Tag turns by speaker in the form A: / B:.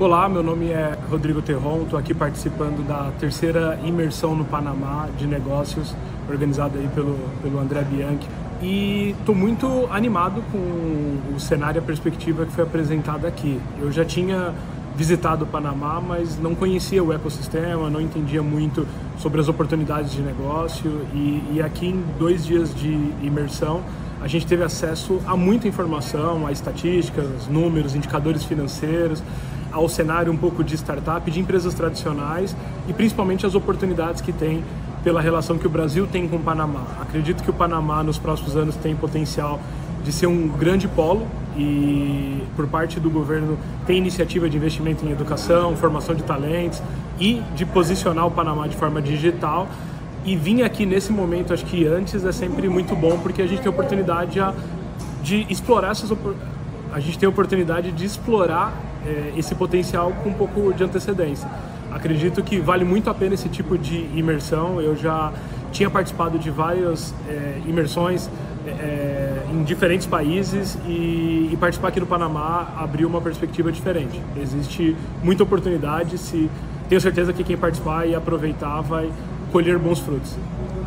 A: Olá, meu nome é Rodrigo Terron, estou aqui participando da terceira imersão no Panamá de negócios, organizada aí pelo André Bianchi. E estou muito animado com o cenário e a perspectiva que foi apresentada aqui. Eu já tinha visitado o Panamá, mas não conhecia o ecossistema, não entendia muito sobre as oportunidades de negócio. E aqui em 2 dias de imersão, a gente teve acesso a muita informação, a estatísticas, números, indicadores financeiros, ao cenário um pouco de startup, de empresas tradicionais e principalmente as oportunidades que tem pela relação que o Brasil tem com o Panamá. Acredito que o Panamá nos próximos anos tem potencial de ser um grande polo e por parte do governo tem iniciativa de investimento em educação, formação de talentos e de posicionar o Panamá de forma digital. E vir aqui nesse momento, acho que antes, é sempre muito bom porque a gente tem a oportunidade de explorar esse potencial com um pouco de antecedência. Acredito que vale muito a pena esse tipo de imersão. Eu já tinha participado de várias imersões em diferentes países e participar aqui no Panamá abriu uma perspectiva diferente. Existe muita oportunidade, tenho certeza que quem participar e aproveitar vai colher bons frutos.